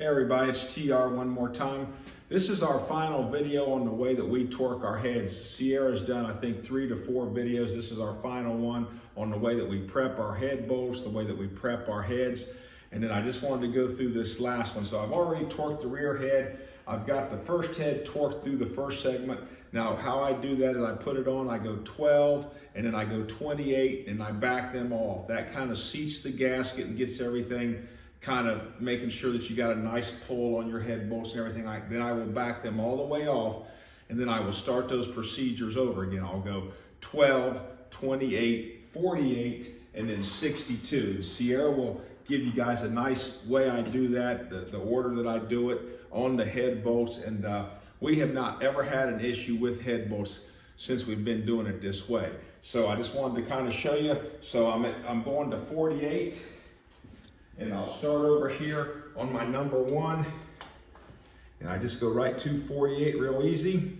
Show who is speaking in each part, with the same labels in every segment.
Speaker 1: Hey everybody, it's TR one more time. This is our final video on the way that we torque our heads. Sierra's done, I think, 3 to 4 videos. This is our final one on the way that we prep our head bolts, the way that we prep our heads. And then I just wanted to go through this last one. So I've already torqued the rear head. I've got the first head torqued through the first segment. Now how I do that is I put it on, I go 12, and then I go 28, and I back them off. That kind of seats the gasket and gets everything kind of making sure that you got a nice pull on your head bolts and everything. Then I will back them all the way off, and then I will start those procedures over again. I'll go 12, 28, 48, and then 62. Sierra will give you guys a nice way I do that, the order that I do it on the head bolts, and we have not ever had an issue with head bolts since we've been doing it this way. So I just wanted to kind of show you. So I'm going to 48. And I'll start over here on my number 1. And I just go right to 48 real easy.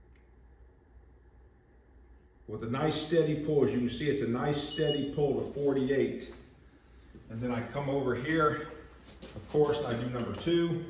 Speaker 1: With a nice steady pull. As you can see, it's a nice steady pull to 48. And then I come over here, of course, and I do number 2.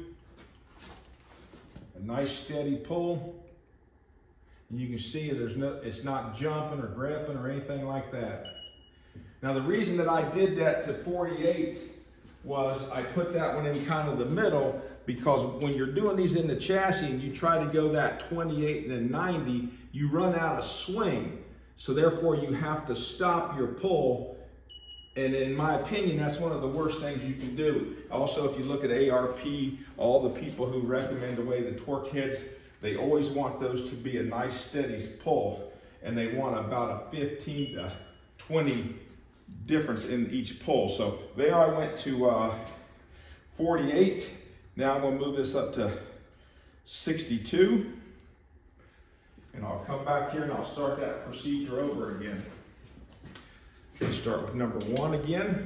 Speaker 1: A nice steady pull. And you can see it's not jumping or grabbing or anything like that. Now the reason that I did that to 48 was I put that one in kind of the middle, because when you're doing these in the chassis and you try to go that 28 and then 90, you run out of swing. So therefore you have to stop your pull. And in my opinion, that's one of the worst things you can do. Also, if you look at ARP, all the people who recommend the way the torque heads, they always want those to be a nice steady pull. And they want about a 15 to 20 difference in each pull. So there I went to 48. Now I'm going to move this up to 62. And I'll come back here and I'll start that procedure over again. Let's start with number 1 again.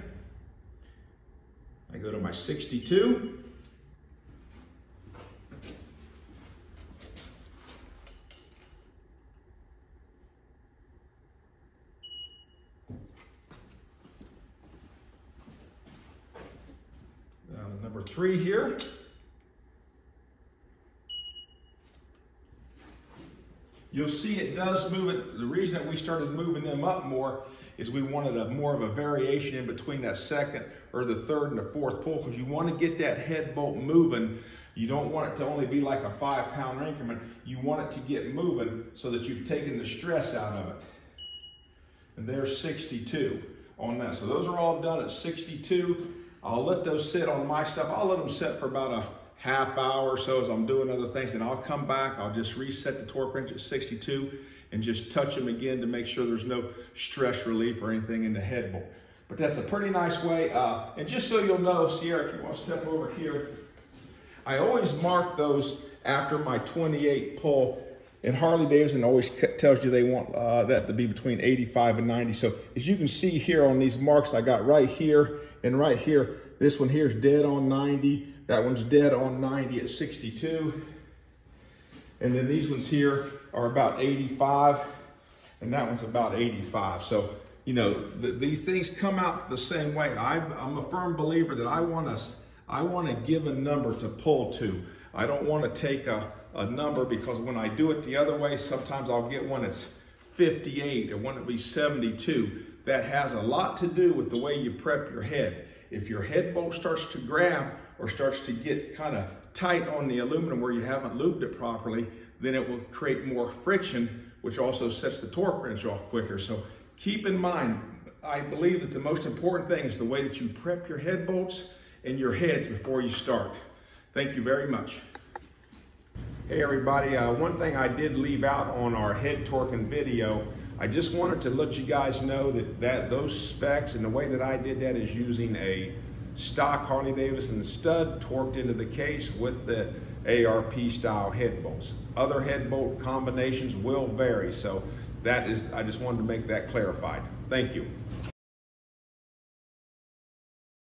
Speaker 1: I go to my 62. Number 3 here. You'll see it does move it. The reason that we started moving them up more is we wanted more of a variation in between that second or the third and the fourth pull, because you want to get that head bolt moving. You don't want it to only be like a 5-pound increment. You want it to get moving so that you've taken the stress out of it. And there's 62 on that. So those are all done at 62. I'll let those sit on my stuff. I'll let them sit for about a half hour or so as I'm doing other things, and I'll come back. I'll just reset the torque wrench at 62 and just touch them again to make sure there's no stress relief or anything in the head bolt. But that's a pretty nice way. And just so you'll know, Sierra, if you want to step over here, I always mark those after my 28 pull. And Harley-Davidson always tells you they want that to be between 85 and 90. So as you can see here on these marks, I got right here and right here. This one here is dead on 90. That one's dead on 90 at 62. And then these ones here are about 85. And that one's about 85. So, you know, these things come out the same way. I'm a firm believer that I want to give a number to pull to. I don't want to take a number, because when I do it the other way, sometimes I'll get one that's 58 or one that'll be 72. That has a lot to do with the way you prep your head. If your head bolt starts to grab or starts to get kind of tight on the aluminum where you haven't lubed it properly, then it will create more friction, which also sets the torque wrench off quicker. So keep in mind, I believe that the most important thing is the way that you prep your head bolts and your heads before you start. Thank you very much. Hey everybody, one thing I did leave out on our head torquing video, I just wanted to let you guys know that those specs and the way that I did that is using a stock Harley-Davidson stud torqued into the case with the ARP style head bolts. Other head bolt combinations will vary, so I just wanted to make that clarified. Thank you.